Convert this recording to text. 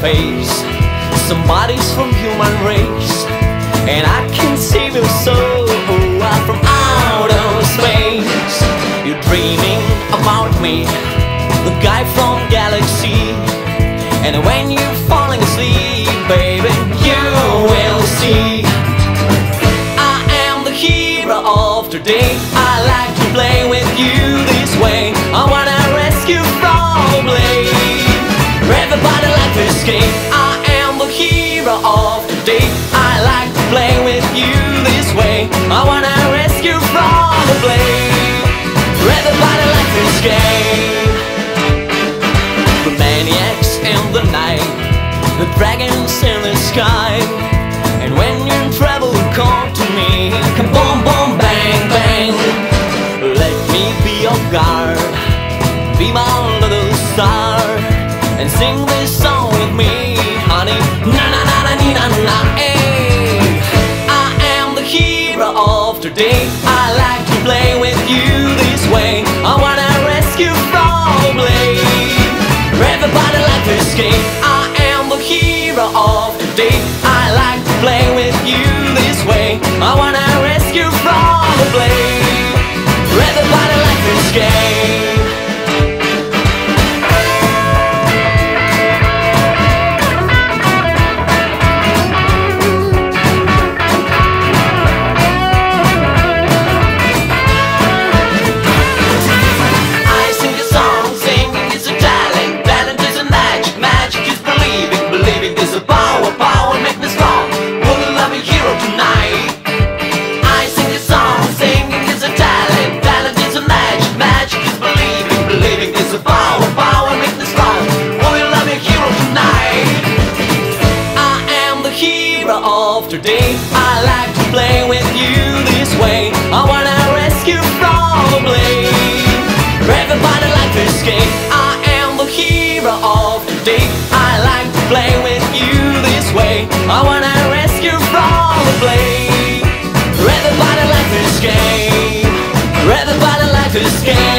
face. Somebody's from human race, and I can save your soul out from outer space. You're dreaming about me, the guy from galaxy, and when you're falling asleep, baby, you will see I am the hero of today. I like to play with you this way. I wanna rescue from the blame. Everybody like to escape. I am the hero of today. I like to play with you this way. I wanna rescue from the blame. Everybody like to escape. The maniacs in the night, the dragons in the sky, and when you're in trouble, come to me. Come boom, boom, bang, bang. Let me be your guard, be my little star, and sing this song with me, honey. Na na na na na na. Hey, I am the hero of today. I like to play with you this way. I wanna rescue from the blame. Everybody like to escape. I am the hero of today. I like to play with you this way. I wanna rescue from the blame. Everybody like to escape. Today, I like to play with you this way. I wanna rescue from the blame. Everybody like to escape. I am the hero of today. I like to play with you this way. I wanna rescue from the blame. Everybody like to escape. Everybody like to escape.